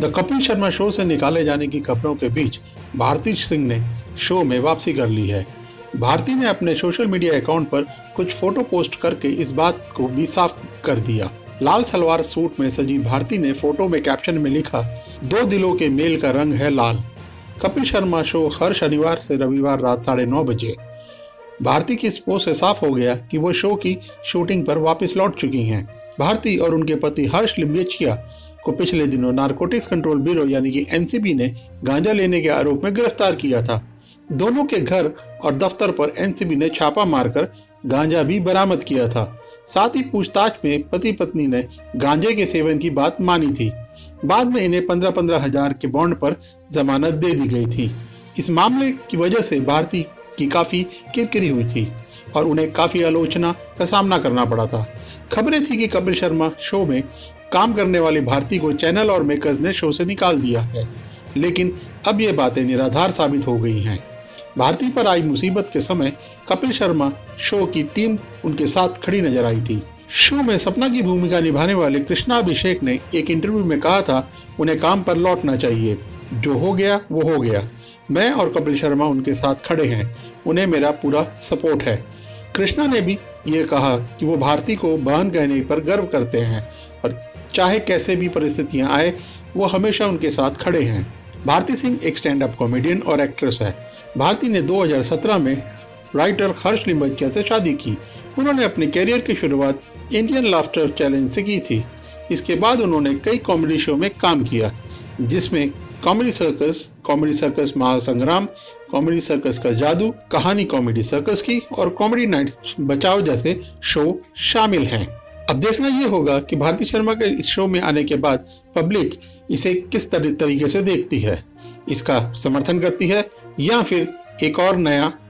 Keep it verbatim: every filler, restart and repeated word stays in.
The Kapil Sharma show से निकाले जाने की खबरों के बीच भारती सिंह ने शो में वापसी कर ली है। भारती ने अपने सोशल मीडिया अकाउंट पर कुछ फोटो पोस्ट करके इस बात को भी साफ कर दिया। लाल सलवार सूट में सजी भारती ने फोटो में कैप्शन में लिखा, दो दिलों के मेल का रंग है लाल। कपिल शर्मा शो हर शनिवार से रविवार रात साढ़े नौ बजे। भारती की इस पोस्ट से साफ हो गया कि वो शो की शूटिंग पर वापस लौट चुकी हैं। भारती और उनके पति हर्ष लिम्बियाचिया को पिछले दिनों नारकोटिक्स कंट्रोल ब्यूरो यानी कि एन सी बी ने गांजा लेने के आरोप में गिरफ्तार किया था। दोनों के घर और दफ्तर पर एन सी बी ने छापा मारकर गांजा भी बरामद किया था। साथ ही पूछताछ में पति पत्नी ने गांजे के सेवन की बात मानी थी। बाद में इन्हें पंद्रह पंद्रह हजार के बॉन्ड पर जमानत दे दी गई थी। इस मामले की वजह से भारती की काफी किरकिरी हुई थी और उन्हें काफी आलोचना का सामना करना पड़ा था। खबरें थी कि कपिल शर्मा शो में काम करने वाली भारती को चैनल और मेकर्स ने शो से निकाल दिया है, लेकिन अब ये बातें निराधार साबित हो गई हैं। भारती पर आई मुसीबत के समय कपिल शर्मा शो की टीम उनके साथ खड़ी नजर आई थी। शो में सपना की भूमिका निभाने वाले कृष्णा अभिषेक ने एक इंटरव्यू में कहा था, उन्हें काम पर लौटना चाहिए, जो हो गया वो हो गया। मैं और कपिल शर्मा उनके साथ खड़े हैं, उन्हें मेरा पूरा सपोर्ट है। कृष्णा ने भी ये कहा कि वो भारती को बहन कहने पर गर्व करते हैं और चाहे कैसे भी परिस्थितियां आए वो हमेशा उनके साथ खड़े हैं। भारती सिंह एक स्टैंड अप कॉमेडियन और एक्ट्रेस है। भारती ने दो हज़ार सत्रह में राइटर हर्ष लिम्बियाचिया से शादी की। उन्होंने अपने कैरियर की शुरुआत इंडियन लाफ्टर चैलेंज से की थी। इसके बाद उन्होंने कई कॉमेडी शो में काम किया, जिसमें कॉमेडी सर्कस, कॉमेडी सर्कस महासंग्राम, कॉमेडी सर्कस का जादू, कहानी कॉमेडी सर्कस की और कॉमेडी नाइट्स बचाओ जैसे शो शामिल हैं। अब देखना यह होगा कि भारती शर्मा के इस शो में आने के बाद पब्लिक इसे किस तरीके से देखती है, इसका समर्थन करती है या फिर एक और नया